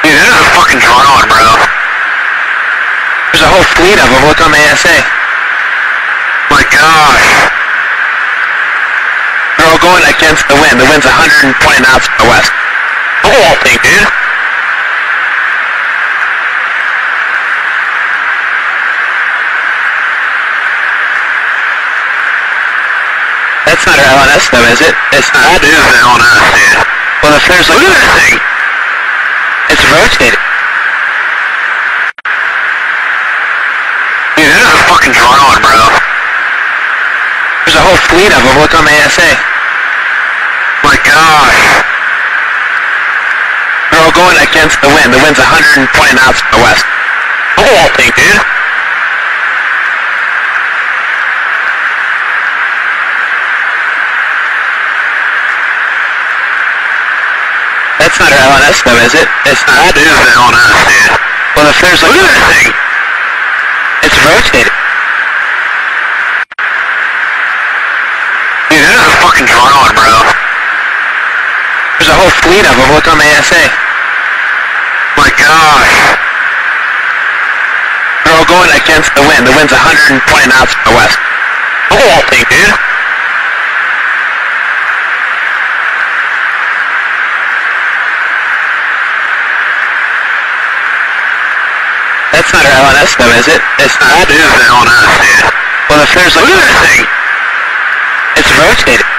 Dude, there's a fucking drone, bro. There's a whole fleet of them. Look on the ASA. My gosh. They're all going against the wind. The wind's 120 knots from the west. The whole thing, dude. That's not our LNS though, is it? It's not. That is the LNS, dude. Well, if there's Look at this thing. it's rotating. Dude, there's a fucking drone, bro. There's a whole fleet of them. Look on the ASA. My gosh. They're all going against the wind. The wind's 120 knots from the west. The whole thing, dude. That's not our LNS though, is it? It's not. That is the LNS, dude. Well, if there's Look at this thing. it's rotating. Dude, there's a fucking drone, bro. There's a whole fleet of them. Look on the ASA. My gosh. They're all going against the wind. The wind's 120 knots from the west. The whole thing, dude. That's not our LNS though, is it? It's not. That is the LNS, dude. Well, if there's Look at this thing. it's rotating.